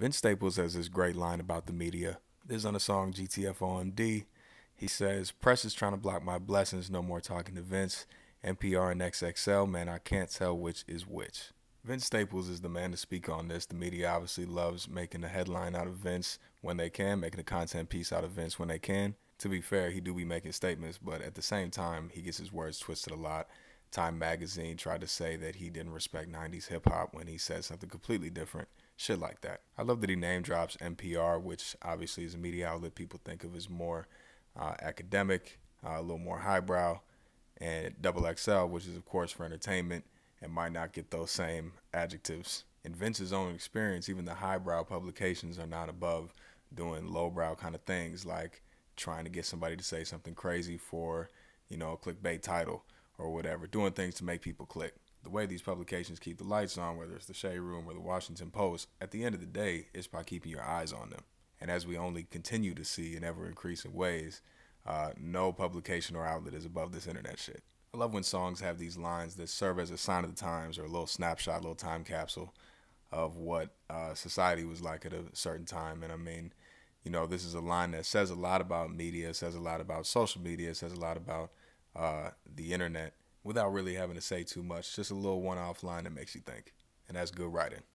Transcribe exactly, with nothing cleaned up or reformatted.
Vince Staples has this great line about the media. This is on the song G T F O M D. He says, "Press is trying to block my blessings, no more talking to Vince. N P R and X X L, man, I can't tell which is which." Vince Staples is the man to speak on this. The media obviously loves making a headline out of Vince when they can, making a content piece out of Vince when they can. To be fair, he do be making statements, but at the same time, he gets his words twisted a lot. Time magazine tried to say that he didn't respect nineties hip-hop when he said something completely different. Shit like that. I love that he name drops N P R, which obviously is a media outlet people think of as more uh, academic, uh, a little more highbrow, and Double X L, which is of course for entertainment and might not get those same adjectives. In Vince's own experience, even the highbrow publications are not above doing lowbrow kind of things like trying to get somebody to say something crazy for, you know, a clickbait title or whatever, doing things to make people click. The way these publications keep the lights on, whether it's the Shade Room or the Washington Post, at the end of the day, it's by keeping your eyes on them. And as we only continue to see in ever increasing ways, uh, no publication or outlet is above this internet shit. I love when songs have these lines that serve as a sign of the times or a little snapshot, a little time capsule of what uh, society was like at a certain time. And I mean, you know, this is a line that says a lot about media, says a lot about social media, says a lot about uh, the internet without really having to say too much. Just a little one-off line that makes you think. And that's good writing.